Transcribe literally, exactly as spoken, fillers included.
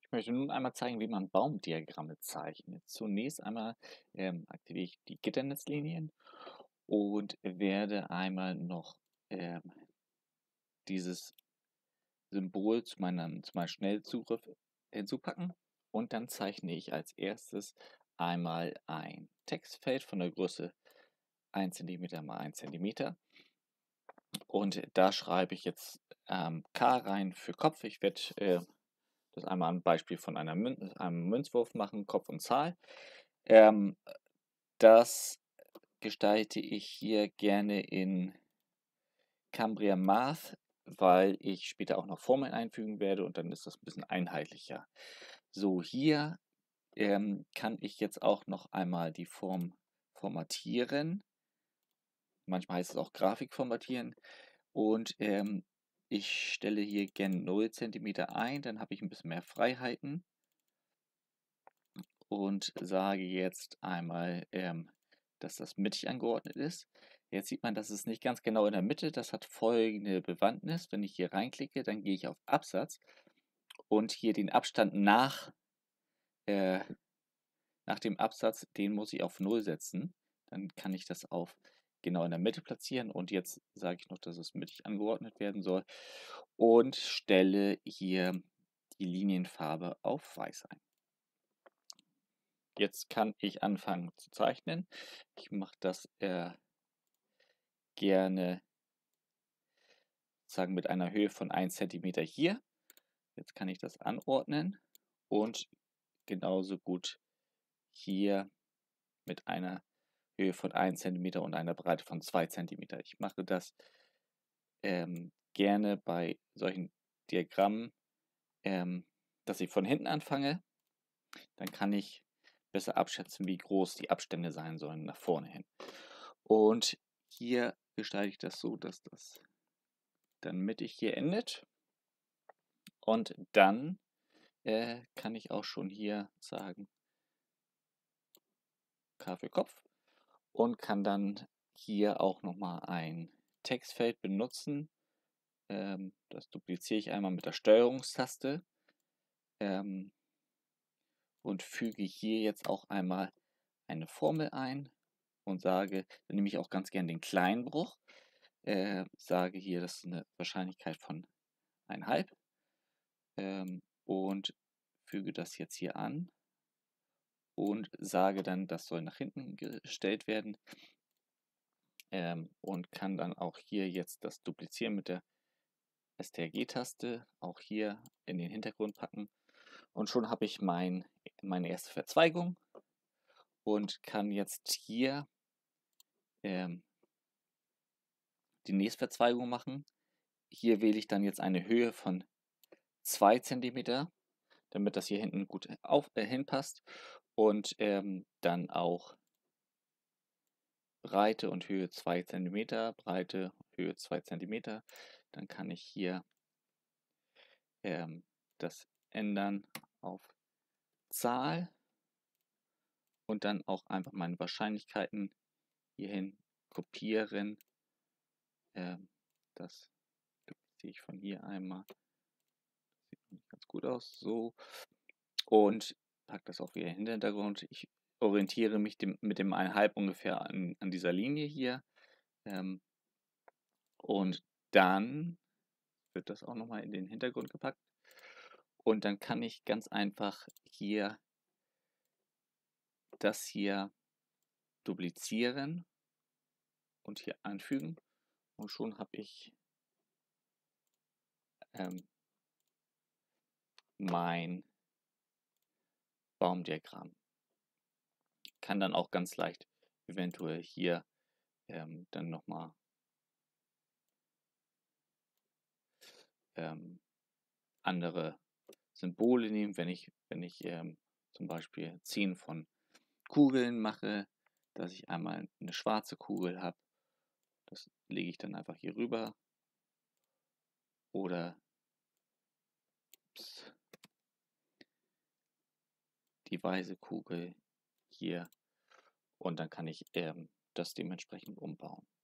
Ich möchte nun einmal zeigen, wie man Baumdiagramme zeichnet. Zunächst einmal ähm, aktiviere ich die Gitternetzlinien und werde einmal noch ähm, dieses Symbol zu meinem, zu meinem Schnellzugriff hinzupacken. Und dann zeichne ich als erstes einmal ein Textfeld von der Größe ein Zentimeter mal ein Zentimeter. Und da schreibe ich jetzt ähm, K rein für Kopf. Ich werde äh, das einmal ein Beispiel von einer Mün einem Münzwurf machen, Kopf und Zahl. Ähm, das gestalte ich hier gerne in Cambria Math, weil ich später auch noch Formeln einfügen werde und dann ist das ein bisschen einheitlicher. So, hier ähm, kann ich jetzt auch noch einmal die Form formatieren. Manchmal heißt es auch Grafik formatieren. Und ähm, ich stelle hier gerne null Zentimeter ein, dann habe ich ein bisschen mehr Freiheiten. Und sage jetzt einmal, ähm, dass das mittig angeordnet ist. Jetzt sieht man, dass es nicht ganz genau in der Mitte. Das hat folgende Bewandtnis. Wenn ich hier reinklicke, dann gehe ich auf Absatz und hier den Abstand nach, äh, nach dem Absatz, den muss ich auf null setzen. Dann kann ich das auf genau in der Mitte platzieren und jetzt sage ich noch, dass es mittig angeordnet werden soll und stelle hier die Linienfarbe auf weiß ein. Jetzt kann ich anfangen zu zeichnen. Ich mache das äh, gerne sagen mit einer Höhe von ein Zentimeter hier. Jetzt kann ich das anordnen und genauso gut hier mit einer Höhe von ein Zentimeter und einer Breite von zwei Zentimeter. Ich mache das ähm, gerne bei solchen Diagrammen, ähm, dass ich von hinten anfange. Dann kann ich besser abschätzen, wie groß die Abstände sein sollen nach vorne hin. Und hier gestalte ich das so, dass das dann mittig hier endet. Und dann äh, kann ich auch schon hier sagen K für Kopf und kann dann hier auch nochmal ein Textfeld benutzen. Ähm, das dupliziere ich einmal mit der Steuerungstaste ähm, und füge hier jetzt auch einmal eine Formel ein und sage, dann nehme ich auch ganz gern den kleinen Bruch, äh, sage hier, das ist eine Wahrscheinlichkeit von einhalb ähm, und füge das jetzt hier an und sage dann, das soll nach hinten gestellt werden ähm, und kann dann auch hier jetzt das duplizieren mit der S T R G-Taste, auch hier in den Hintergrund packen und schon habe ich mein, meine erste Verzweigung und kann jetzt hier ähm, die nächste Verzweigung machen. Hier wähle ich dann jetzt eine Höhe von zwei Zentimeter, damit das hier hinten gut auf, äh, hinpasst und ähm, dann auch Breite und Höhe zwei Zentimeter, Breite, Höhe zwei Zentimeter. Dann kann ich hier ähm, das ändern auf Zahl und dann auch einfach meine Wahrscheinlichkeiten hierhin kopieren. Ähm, das ziehe ich von hier einmal. Sieht ganz gut aus. So. Und packe das auch wieder in den Hintergrund. Ich orientiere mich dem, mit dem eineinhalb ungefähr an, an dieser Linie hier. Ähm, und dann wird das auch nochmal in den Hintergrund gepackt. Und dann kann ich ganz einfach hier das hier duplizieren und hier anfügen. Und schon habe ich ähm, mein Baumdiagramm. Kann dann auch ganz leicht eventuell hier ähm, dann nochmal ähm, andere Symbole nehmen, wenn ich, wenn ich ähm, zum Beispiel zehn von Kugeln mache, dass ich einmal eine schwarze Kugel habe. Das lege ich dann einfach hier rüber. Oder ups, die weiße Kugel hier. Und dann kann ich ähm, das dementsprechend umbauen.